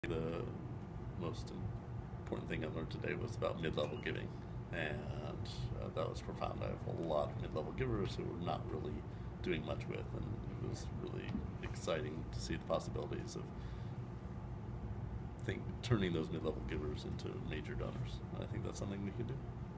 The most important thing I learned today was about mid-level giving, and that was profound. I have a lot of mid-level givers who are not really doing much with, and it was really exciting to see the possibilities of turning those mid-level givers into major donors. I think that's something we can do.